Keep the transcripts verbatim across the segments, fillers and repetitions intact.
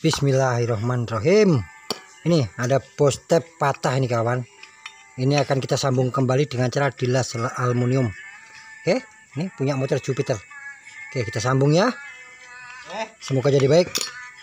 Bismillahirrahmanirrahim. Ini ada postep patah ini kawan. Ini akan kita sambung kembali dengan cara dilas aluminium. Oke, ini punya motor Jupiter. Oke, kita sambung ya. Semoga jadi baik.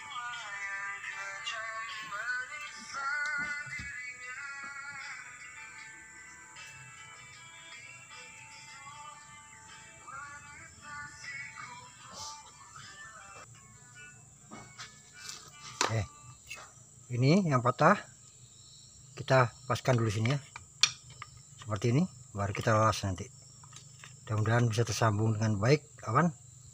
Oke, ini yang patah kita paskan dulu sini ya, seperti ini, baru kita las nanti. Mudah-mudahan bisa tersambung dengan baik kawan.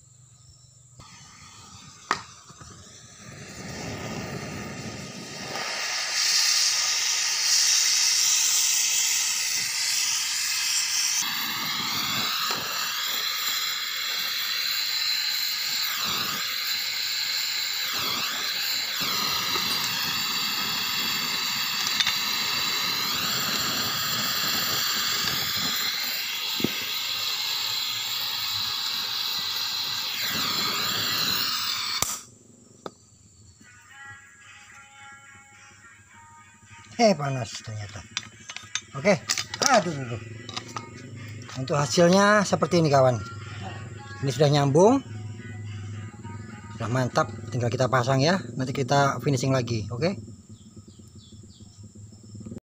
Eh panas ternyata. Oke, aduh, aduh. Untuk hasilnya seperti ini kawan. Ini sudah nyambung, sudah mantap. Tinggal kita pasang ya. Nanti kita finishing lagi. Oke.